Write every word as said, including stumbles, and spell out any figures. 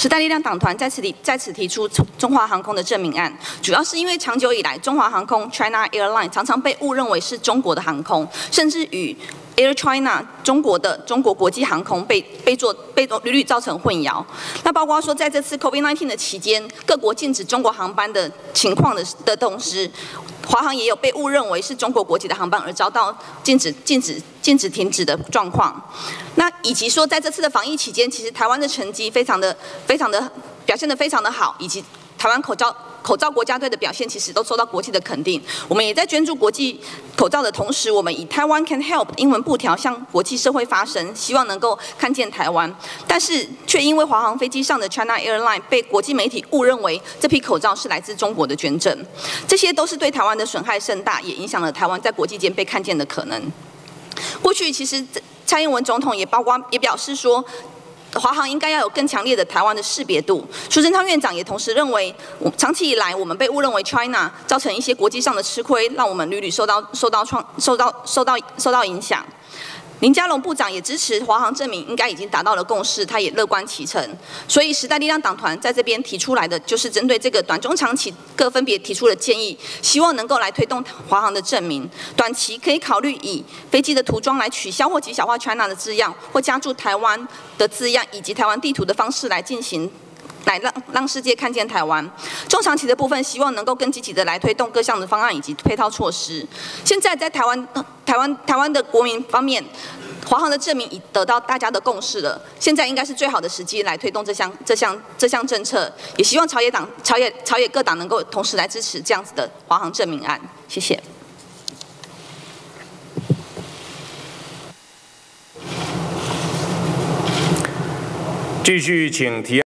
时代力量党团在此提在此提出中华航空的证明案，主要是因为长久以来，中华航空 （China Airline） 常常被误认为是中国的航空，甚至与 Air China 中国的中国国际航空被被做被屡屡造成混淆。那包括说，在这次 COVID 十九 的期间，各国禁止中国航班的情况的的同时，华航也有被误认为是中国国籍的航班而遭到禁止禁止禁止停止的状况。那以及说，在这次的防疫期间，其实台湾的成绩非常的非常的表现得非常的好，以及台湾口罩。口罩国家队的表现其实都受到国际的肯定。我们也在捐助国际口罩的同时，我们以台湾 Can Help 英文布条向国际社会发声，希望能够看见台湾。但是却因为华航飞机上的 China Airline 被国际媒体误认为这批口罩是来自中国的捐赠，这些都是对台湾的损害甚大，也影响了台湾在国际间被看见的可能。过去其实蔡英文总统也包括也表示说，华航应该要有更强烈的台湾的识别度。苏贞昌院长也同时认为，长期以来我们被误认为 China， 造成一些国际上的吃亏，让我们屡屡受到受到创受到受到受到影响。林佳龙部长也支持华航证明应该已经达到了共识，他也乐观其成。所以时代力量党团在这边提出来的，就是针对这个短中长期各分别提出的建议，希望能够来推动华航的证明。短期可以考虑以飞机的涂装来取消或极小化 China 的字样，或加注台湾的字样，以及台湾地图的方式来进行。来让让世界看见台湾。中长期的部分，希望能够更积极的来推动各项的方案以及配套措施。现在在台湾、台湾、台湾的国民方面，华航的证明已得到大家的共识了。现在应该是最好的时机来推动这项、这项、这项政策。也希望朝野党、朝野、朝野各党能够同时来支持这样子的华航证明案。谢谢。 继续请提案。